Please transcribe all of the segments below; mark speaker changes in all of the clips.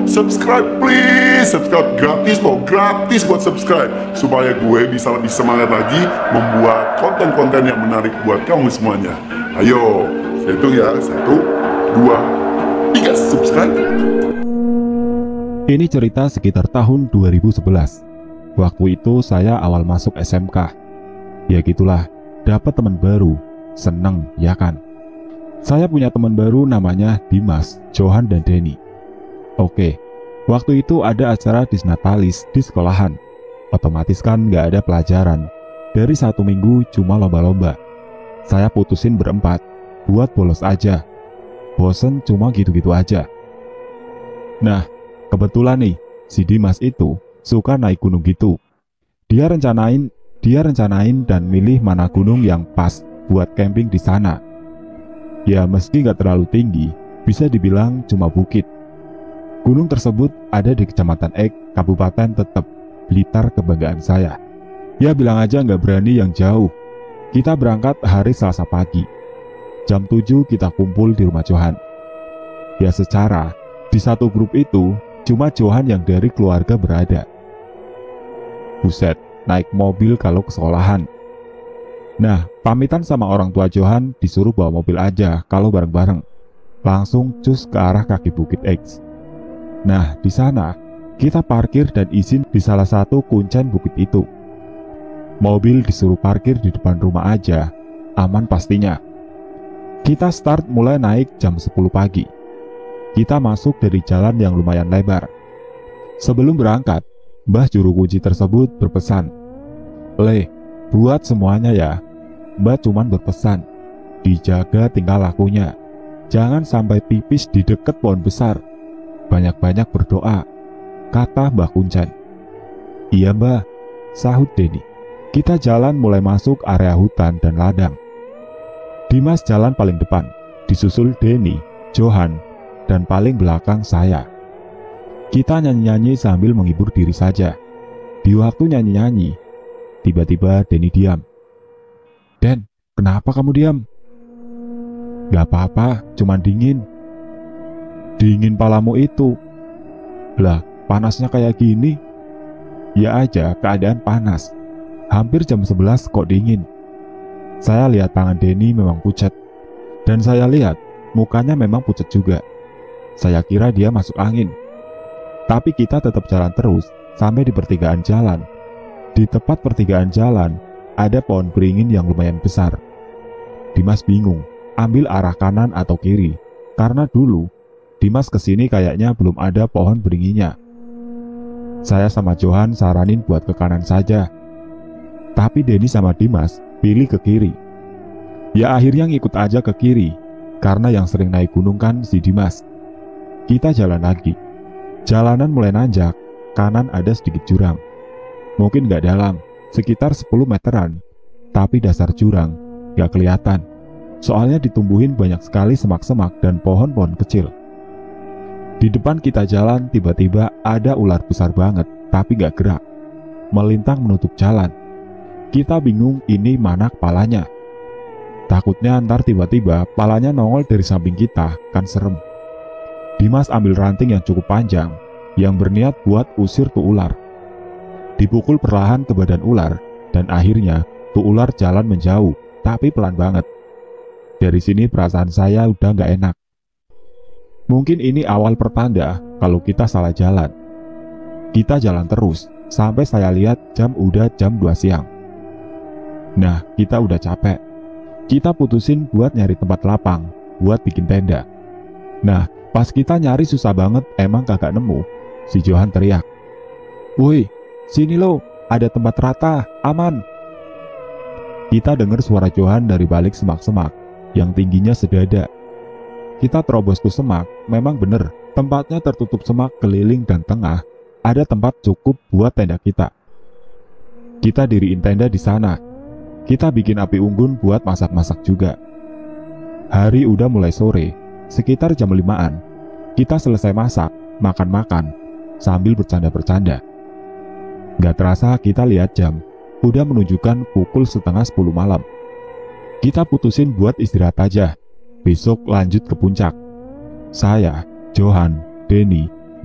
Speaker 1: subscribe please, subscribe gratis loh, gratis buat subscribe, supaya gue bisa lebih semangat lagi membuat konten-konten yang menarik buat kamu semuanya. Ayo, saya hitung ya, 1, 2, 3, subscribe.
Speaker 2: Ini cerita sekitar tahun 2011. Waktu itu saya awal masuk SMK. Ya gitulah, dapat teman baru, seneng ya kan. Saya punya teman baru namanya Dimas, Johan, dan Denny. Oke, waktu itu ada acara disnatalis di sekolahan. Otomatis kan nggak ada pelajaran. Dari 1 minggu cuma lomba-lomba. Saya putusin berempat, buat bolos aja. Bosen cuma gitu-gitu aja. Nah, kebetulan nih, si Dimas itu suka naik gunung gitu. Dia rencanain dan milih mana gunung yang pas buat camping di sana. Ya meski nggak terlalu tinggi, bisa dibilang cuma bukit. Gunung tersebut ada di Kecamatan Ek, Kabupaten Tetep, Blitar, kebanggaan saya. Ya bilang aja nggak berani yang jauh. Kita berangkat hari Selasa pagi. Jam 7 kita kumpul di rumah Johan. Ya secara, di satu grup itu, cuma Johan yang dari keluarga berada. Buset, naik mobil kalau ke sekolahan. Nah, pamitan sama orang tua Johan disuruh bawa mobil aja kalau bareng-bareng. Langsung cus ke arah kaki Bukit X. Nah, di sana kita parkir dan izin di salah satu kuncen bukit itu. Mobil disuruh parkir di depan rumah aja, aman pastinya. Kita start mulai naik jam 10 pagi. Kita masuk dari jalan yang lumayan lebar. Sebelum berangkat, Mbah juru kunci tersebut berpesan, "Le, buat semuanya ya." Mbah cuman berpesan, dijaga tingkah lakunya. Jangan sampai pipis di dekat pohon besar. Banyak-banyak berdoa, kata Mbah Kuncen. Iya Mbah, sahut Denny. Kita jalan mulai masuk area hutan dan ladang. Dimas jalan paling depan, disusul Denny, Johan, dan paling belakang saya. Kita nyanyi-nyanyi sambil menghibur diri saja. Di waktu nyanyi-nyanyi, tiba-tiba Denny diam. "Den, kenapa kamu diam?" "Gak apa-apa, cuman dingin." "Dingin palamu itu." "Lah, panasnya kayak gini." "Ya aja, keadaan panas. Hampir jam 11 kok dingin." Saya lihat tangan Denny memang pucat. Dan saya lihat mukanya memang pucat juga. Saya kira dia masuk angin. Tapi kita tetap jalan terus sampai di pertigaan jalan. Di tepat pertigaan jalan, ada pohon beringin yang lumayan besar. Dimas bingung, ambil arah kanan atau kiri, karena dulu Dimas kesini kayaknya belum ada pohon beringinnya. Saya sama Johan saranin buat ke kanan saja. Tapi Denny sama Dimas pilih ke kiri. Ya akhirnya ngikut aja ke kiri, karena yang sering naik gunung kan si Dimas. Kita jalan lagi. Jalanan mulai nanjak, kanan ada sedikit jurang. Mungkin gak dalam, sekitar 10 meteran, tapi dasar jurang gak kelihatan. Soalnya ditumbuhin banyak sekali semak-semak dan pohon-pohon kecil. Di depan kita jalan, tiba-tiba ada ular besar banget, tapi gak gerak. Melintang menutup jalan. Kita bingung ini mana kepalanya. Takutnya ntar tiba-tiba palanya nongol dari samping kita, kan serem. Dimas ambil ranting yang cukup panjang, yang berniat buat usir tuh ular. Dipukul perlahan ke badan ular, dan akhirnya tuh ular jalan menjauh, tapi pelan banget. Dari sini perasaan saya udah gak enak. Mungkin ini awal pertanda kalau kita salah jalan. Kita jalan terus, sampai saya lihat jam udah jam 2 siang. Nah, kita udah capek. Kita putusin buat nyari tempat lapang, buat bikin tenda. Nah, pas kita nyari susah banget, emang kagak nemu. Si Johan teriak, "Woi, sini lo, ada tempat rata, aman." Kita dengar suara Johan dari balik semak-semak yang tingginya sedada. Kita terobos ke semak, memang bener, tempatnya tertutup semak keliling dan tengah, ada tempat cukup buat tenda kita. Kita diriin tenda di sana. Kita bikin api unggun buat masak-masak juga. Hari udah mulai sore, sekitar jam 5-an. Kita selesai masak, makan-makan, sambil bercanda-bercanda. Gak terasa kita lihat jam, udah menunjukkan pukul setengah 10 malam. Kita putusin buat istirahat aja, besok lanjut ke puncak. Saya, Johan, Denny,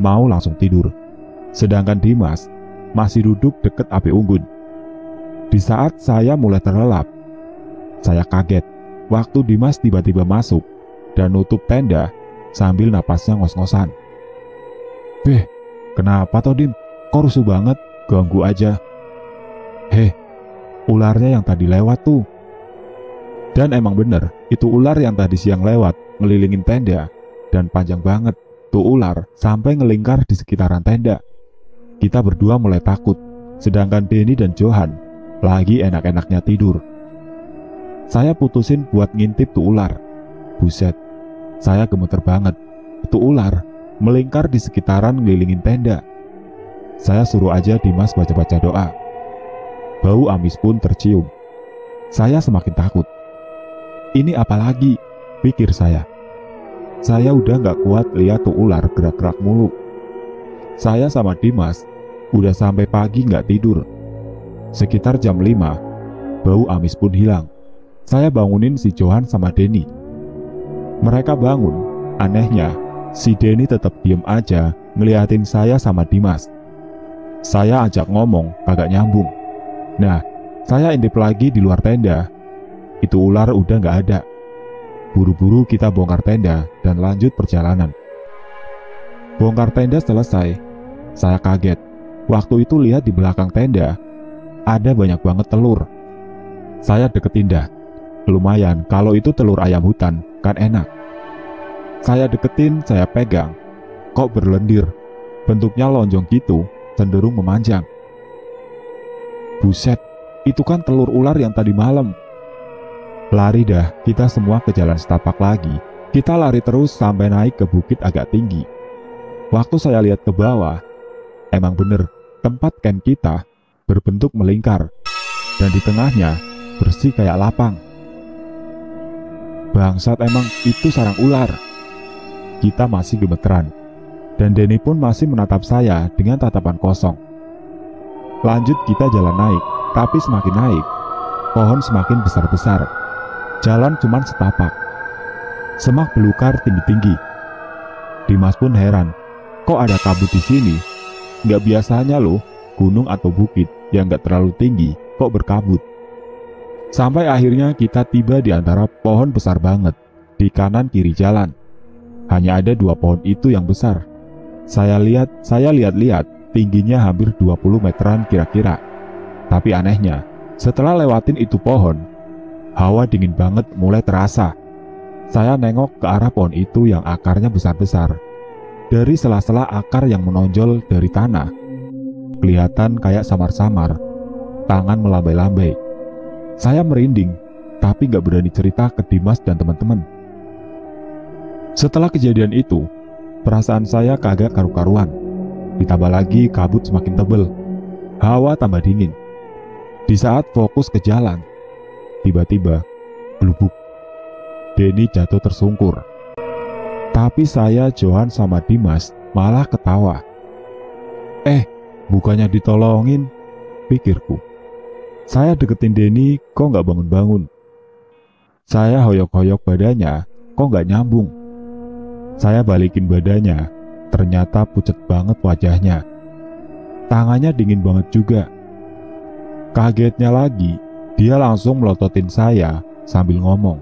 Speaker 2: mau langsung tidur. Sedangkan Dimas masih duduk dekat api unggun. Di saat saya mulai terlelap, saya kaget waktu Dimas tiba-tiba masuk dan nutup tenda sambil napasnya ngos-ngosan. "Beh, kenapa toh Dim? Kok rusuh banget? Ganggu aja." "Heh, ularnya yang tadi lewat tuh." Dan emang bener, itu ular yang tadi siang lewat ngelilingin tenda. Dan panjang banget tuh ular sampai ngelingkar di sekitaran tenda. Kita berdua mulai takut, sedangkan Denny dan Johan lagi enak-enaknya tidur. Saya putusin buat ngintip tuh ular. Buset, saya gemeter banget. Itu ular melingkar di sekitaran ngelilingin tenda. Saya suruh aja Dimas baca-baca doa. Bau amis pun tercium. Saya semakin takut. Ini apa lagi? Pikir saya. Saya udah gak kuat lihat tuh ular gerak-gerak mulu. Saya sama Dimas udah sampai pagi gak tidur. Sekitar jam 5, bau amis pun hilang. Saya bangunin si Johan sama Denny. Mereka bangun. Anehnya, si Denny tetap diem aja ngeliatin saya sama Dimas. Saya ajak ngomong, kagak nyambung. Nah, saya intip lagi di luar tenda. Itu ular udah gak ada. Buru-buru kita bongkar tenda dan lanjut perjalanan. Bongkar tenda selesai. Saya kaget. Waktu itu lihat di belakang tenda ada banyak banget telur. Saya deketin dah. Lumayan, kalau itu telur ayam hutan, kan enak. Saya deketin, saya pegang. Kok berlendir? Bentuknya lonjong gitu, cenderung memanjang. Buset, itu kan telur ular yang tadi malam. Lari dah, kita semua ke jalan setapak lagi. Kita lari terus sampai naik ke bukit agak tinggi. Waktu saya lihat ke bawah, emang bener, tempat camp kita berbentuk melingkar. Dan di tengahnya bersih kayak lapang. Bangsat, emang itu sarang ular. Kita masih gemeteran. Dan Denny pun masih menatap saya dengan tatapan kosong. Lanjut kita jalan naik, tapi semakin naik, pohon semakin besar-besar. Jalan cuman setapak. Semak belukar tinggi-tinggi. Dimas pun heran, kok ada kabut di sini? Nggak biasanya loh, gunung atau bukit yang nggak terlalu tinggi kok berkabut. Sampai akhirnya kita tiba di antara pohon besar banget di kanan kiri jalan. Hanya ada 2 pohon itu yang besar. Saya lihat-lihat, tingginya hampir 20 meteran kira-kira. Tapi anehnya, setelah lewatin itu pohon, hawa dingin banget mulai terasa. Saya nengok ke arah pohon itu yang akarnya besar-besar. Dari sela-sela akar yang menonjol dari tanah, kelihatan kayak samar-samar, tangan melambai-lambai. Saya merinding, tapi gak berani cerita ke Dimas dan teman-teman. Setelah kejadian itu, perasaan saya kagak karu-karuan. Ditambah lagi kabut semakin tebel, hawa tambah dingin. Di saat fokus ke jalan, tiba-tiba, blubuk, Denny jatuh tersungkur. Tapi saya, Johan, sama Dimas malah ketawa. Bukannya ditolongin, pikirku. Saya deketin Denny, kok gak bangun-bangun. Saya hoyok-hoyok badannya, kok gak nyambung. Saya balikin badannya, ternyata pucet banget wajahnya. Tangannya dingin banget juga. Kagetnya lagi, dia langsung melototin saya sambil ngomong,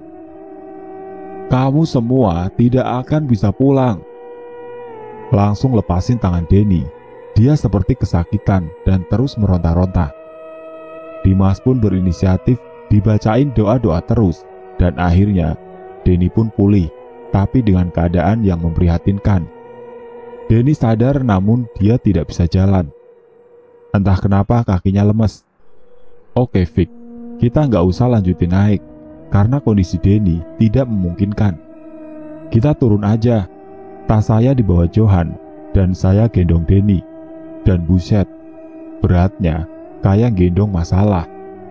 Speaker 2: "Kamu semua tidak akan bisa pulang." Langsung lepasin tangan Denny. Dia seperti kesakitan dan terus meronta-ronta. Dimas pun berinisiatif dibacain doa-doa terus. Dan akhirnya Denny pun pulih, tapi dengan keadaan yang memprihatinkan. Denny sadar namun dia tidak bisa jalan. Entah kenapa kakinya lemes. Oke Vic, kita nggak usah lanjutin naik, karena kondisi Denny tidak memungkinkan. Kita turun aja. Tas saya di bawah Johan, dan saya gendong Denny. Dan buset, beratnya kayak gendong masalah.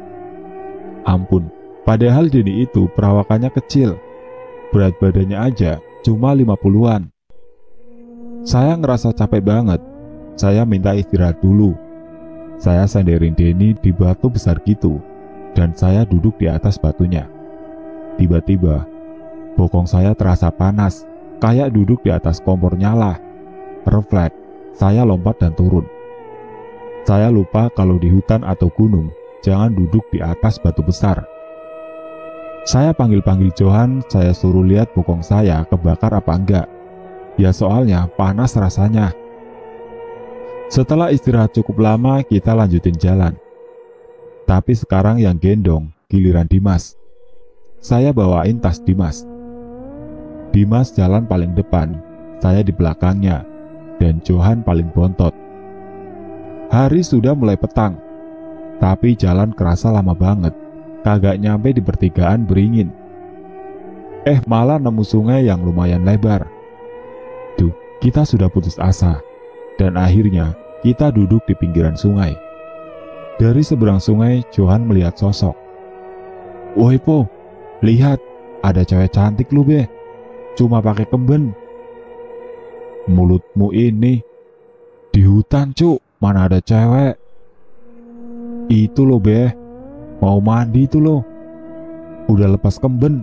Speaker 2: Ampun, padahal Denny itu perawakannya kecil. Berat badannya aja cuma 50-an. Saya ngerasa capek banget. Saya minta istirahat dulu. Saya sandarin Denny di batu besar gitu, dan saya duduk di atas batunya. Tiba-tiba, bokong saya terasa panas, kayak duduk di atas kompor nyala. Refleks, saya lompat dan turun. Saya lupa kalau di hutan atau gunung, jangan duduk di atas batu besar. Saya panggil-panggil Johan, saya suruh lihat bokong saya kebakar apa enggak. Ya soalnya panas rasanya. Setelah istirahat cukup lama, kita lanjutin jalan. Tapi sekarang yang gendong, giliran Dimas. Saya bawain tas Dimas. Dimas jalan paling depan, saya di belakangnya, dan Johan paling bontot. Hari sudah mulai petang, tapi jalan kerasa lama banget. Kagak nyampe di pertigaan beringin. Malah nemu sungai yang lumayan lebar. Tuh, kita sudah putus asa. Dan akhirnya, kita duduk di pinggiran sungai. Dari seberang sungai, Johan melihat sosok. "Woi Po, lihat, ada cewek cantik lu be. Cuma pakai kemben." "Mulutmu ini, di hutan cuk, mana ada cewek?" "Itu lo be, mau mandi itu lo. Udah lepas kemben."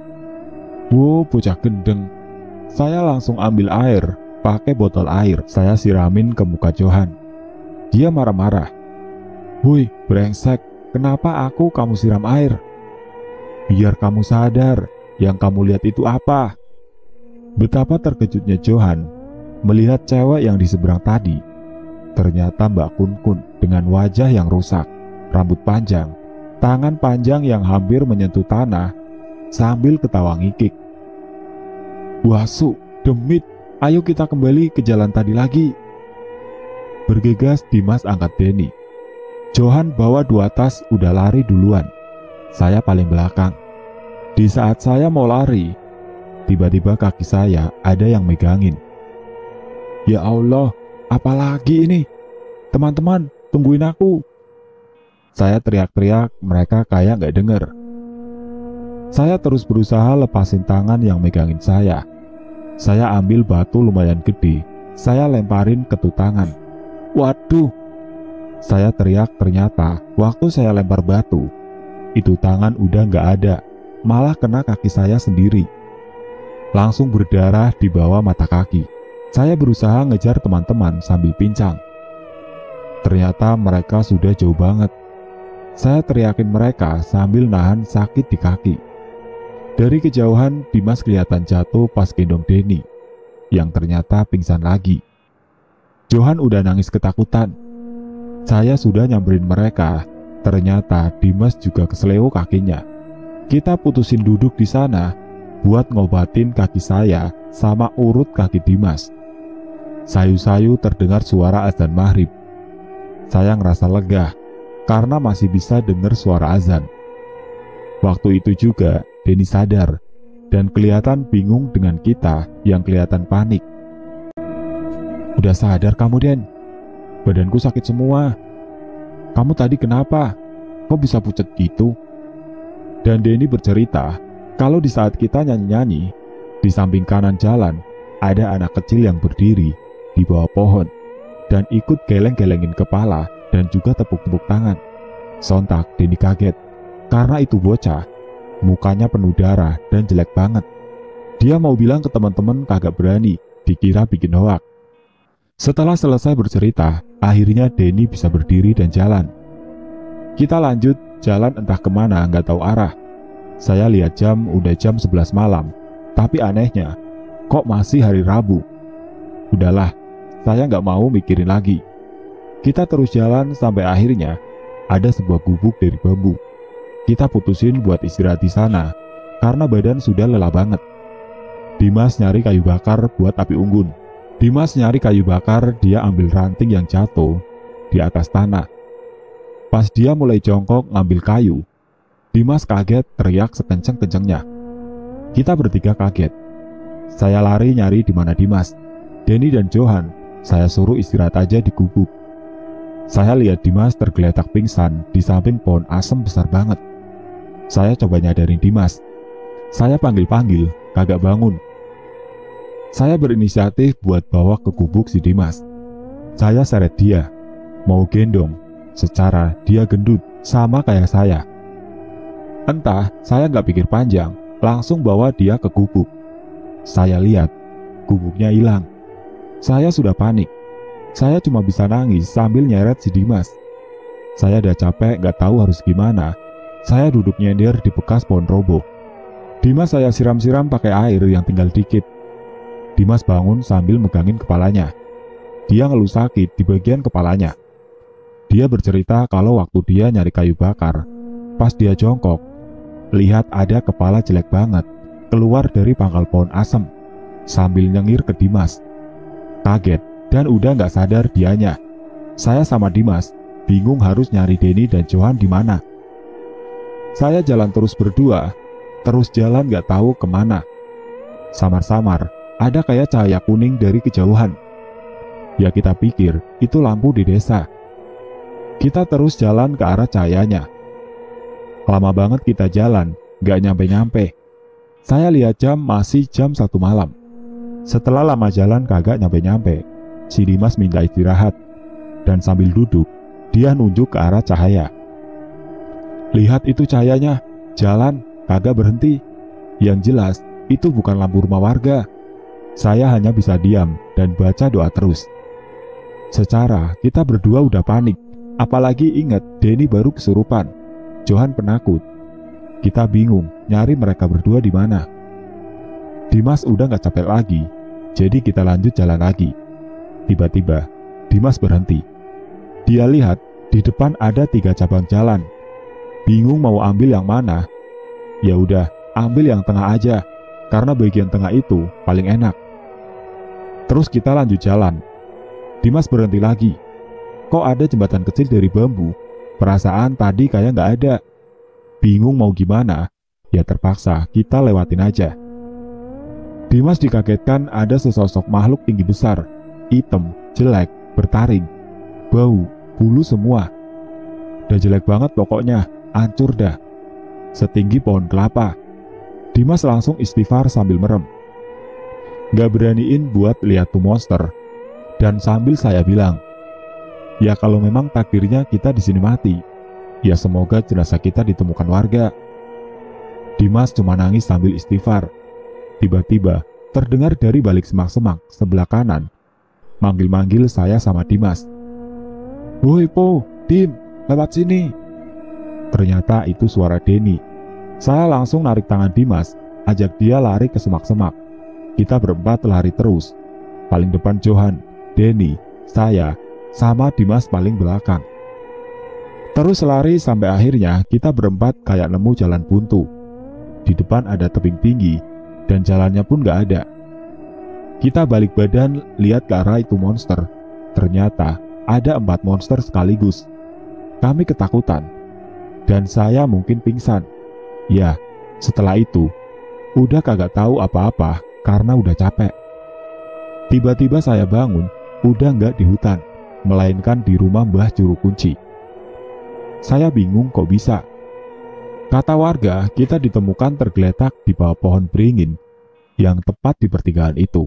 Speaker 2: Wow, bocah gendeng. Saya langsung ambil air, pakai botol air, saya siramin ke muka Johan. Dia marah-marah. "Woi, brengsek, kenapa kamu siram air? Biar kamu sadar, yang kamu lihat itu apa?" Betapa terkejutnya Johan melihat cewek yang di seberang tadi. Ternyata Mbak Kun dengan wajah yang rusak, rambut panjang, tangan panjang yang hampir menyentuh tanah, sambil ketawa ngikik. "Wasu, demit, ayo kita kembali ke jalan tadi lagi." Bergegas Dimas angkat Denny. Johan bawa 2 tas udah lari duluan. Saya paling belakang. Di saat saya mau lari, tiba-tiba kaki saya ada yang megangin. "Ya Allah, apalagi ini? Teman-teman, tungguin aku." Saya teriak-teriak, mereka kayak gak denger. Saya terus berusaha lepasin tangan yang megangin saya. Saya ambil batu lumayan gede, saya lemparin ke tangan. Waduh! Saya teriak, ternyata waktu saya lempar batu, itu tangan udah gak ada, malah kena kaki saya sendiri. Langsung berdarah di bawah mata kaki. Saya berusaha ngejar teman-teman sambil pincang. Ternyata mereka sudah jauh banget. Saya teriakin mereka sambil nahan sakit di kaki. Dari kejauhan, Dimas kelihatan jatuh pas gendong Denny, yang ternyata pingsan lagi. Johan udah nangis ketakutan. Saya sudah nyamperin mereka, ternyata Dimas juga keseleo kakinya. Kita putusin duduk di sana buat ngobatin kaki saya sama urut kaki Dimas. Sayu-sayu terdengar suara azan maghrib. Saya ngerasa lega, karena masih bisa dengar suara azan. Waktu itu juga Denny sadar dan kelihatan bingung dengan kita yang kelihatan panik. "Udah sadar kamu, Den? Badanku sakit semua. Kamu tadi kenapa? Kok bisa pucat gitu?" Dan Denny bercerita kalau di saat kita nyanyi-nyanyi, di samping kanan jalan ada anak kecil yang berdiri di bawah pohon dan ikut geleng-gelengin kepala dan juga tepuk-tepuk tangan. Sontak Denny kaget, karena itu bocah, mukanya penuh darah dan jelek banget. Dia mau bilang ke teman-teman kagak berani, dikira bikin hoak. Setelah selesai bercerita, akhirnya Denny bisa berdiri dan jalan. Kita lanjut jalan entah kemana, nggak tahu arah. Saya lihat jam, udah jam 11 malam. Tapi anehnya, kok masih hari Rabu? Udahlah, saya nggak mau mikirin lagi. Kita terus jalan sampai akhirnya ada sebuah gubuk dari bambu. Kita putusin buat istirahat di sana, karena badan sudah lelah banget. Dimas nyari kayu bakar buat api unggun. Dia ambil ranting yang jatuh di atas tanah. Pas dia mulai jongkok ngambil kayu, Dimas kaget teriak sekenceng-kencengnya. Kita bertiga kaget. Saya lari nyari di mana Dimas. Denny dan Johan, saya suruh istirahat aja di gubuk. Saya lihat Dimas tergeletak pingsan di samping pohon asem besar banget. Saya coba nyadarin Dimas. Saya panggil-panggil, kagak bangun. Saya berinisiatif buat bawa ke gubuk si Dimas. Saya seret dia, mau gendong, secara dia gendut, sama kayak saya. Entah, saya nggak pikir panjang, langsung bawa dia ke gubuk. Saya lihat, gubuknya hilang. Saya sudah panik. Saya cuma bisa nangis sambil nyeret si Dimas. Saya udah capek gak tahu harus gimana. Saya duduk nyender di bekas pohon roboh. Dimas saya siram-siram pakai air yang tinggal dikit. Dimas bangun sambil megangin kepalanya. Dia ngeluh sakit di bagian kepalanya. Dia bercerita kalau waktu dia nyari kayu bakar, pas dia jongkok, lihat ada kepala jelek banget keluar dari pangkal pohon asem sambil nyengir ke Dimas. Kaget dan udah gak sadar dianya. Saya sama Dimas bingung harus nyari Denny dan Johan di mana. Saya jalan terus berdua, terus jalan gak tahu kemana. Samar-samar ada kayak cahaya kuning dari kejauhan. Ya kita pikir itu lampu di desa. Kita terus jalan ke arah cahayanya. Lama banget kita jalan, gak nyampe-nyampe. Saya lihat jam masih jam 1 malam. Setelah lama jalan kagak nyampe-nyampe, si Dimas minta istirahat. Dan sambil duduk, dia nunjuk ke arah cahaya. Lihat itu cahayanya, jalan, kagak berhenti. Yang jelas, itu bukan lampu rumah warga. Saya hanya bisa diam dan baca doa terus. Secara kita berdua udah panik, apalagi ingat Denny baru kesurupan, Johan penakut. Kita bingung nyari mereka berdua di mana. Dimas udah gak capek lagi, jadi kita lanjut jalan lagi. Tiba-tiba Dimas berhenti. Dia lihat di depan ada 3 cabang jalan. Bingung mau ambil yang mana. Ya udah, ambil yang tengah aja, karena bagian tengah itu paling enak. Terus kita lanjut jalan. Dimas berhenti lagi. Kok ada jembatan kecil dari bambu? Perasaan tadi kayak nggak ada. Bingung mau gimana, ya terpaksa kita lewatin aja. Dimas dikagetkan ada sesosok makhluk tinggi besar, hitam, jelek, bertaring, bau, bulu semua. Udah jelek banget pokoknya, hancur dah. Setinggi pohon kelapa. Dimas langsung istighfar sambil merem. Gak beraniin buat lihat tuh monster. Dan sambil saya bilang, ya kalau memang takdirnya kita di sini mati, ya semoga jenazah kita ditemukan warga. Dimas cuma nangis sambil istighfar. Tiba-tiba terdengar dari balik semak-semak sebelah kanan, manggil-manggil saya sama Dimas. Woi Po, Dim, lewat sini. Ternyata itu suara Denny. Saya langsung narik tangan Dimas, ajak dia lari ke semak-semak. Kita berempat lari terus. Paling depan Johan, Denny, saya, sama Dimas paling belakang. Terus lari sampai akhirnya kita berempat kayak nemu jalan buntu. Di depan ada tebing tinggi dan jalannya pun gak ada. Kita balik badan lihat ke arah itu monster. Ternyata ada 4 monster sekaligus. Kami ketakutan dan saya mungkin pingsan. Ya, setelah itu udah kagak tahu apa-apa karena udah capek. Tiba-tiba saya bangun, udah nggak di hutan, melainkan di rumah Mbah Juru Kunci. Saya bingung kok bisa. Kata warga, kita ditemukan tergeletak di bawah pohon beringin yang tepat di pertigaan itu.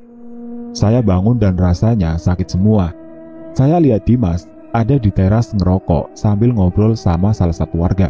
Speaker 2: Saya bangun dan rasanya sakit semua. Saya lihat Dimas ada di teras ngerokok sambil ngobrol sama salah satu warga.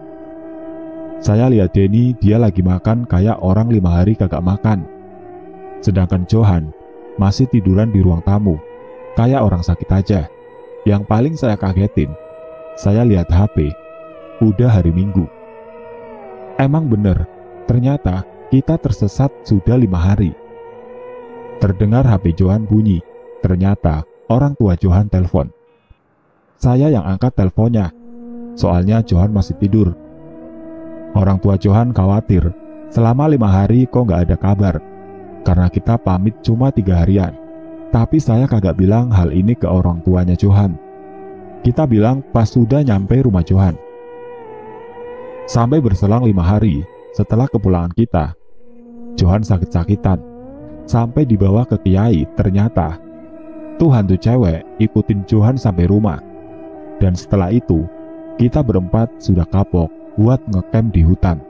Speaker 2: Saya lihat Denny, dia lagi makan kayak orang 5 hari kagak makan. Sedangkan Johan masih tiduran di ruang tamu, kayak orang sakit aja. Yang paling saya kagetin, saya lihat HP, udah hari Minggu. Emang bener, ternyata kita tersesat sudah 5 hari. Terdengar HP Johan bunyi, ternyata orang tua Johan telepon. Saya yang angkat teleponnya, soalnya Johan masih tidur. Orang tua Johan khawatir, selama 5 hari kok gak ada kabar, karena kita pamit cuma 3 harian. Tapi saya kagak bilang hal ini ke orang tuanya Johan. Kita bilang pas sudah nyampe rumah Johan. Sampai berselang 5 hari setelah kepulangan kita, Johan sakit-sakitan. Sampai dibawa ke kiai, ternyata tuh hantu cewek ikutin Johan sampai rumah. Dan setelah itu, kita berempat sudah kapok buat ngecamp di hutan.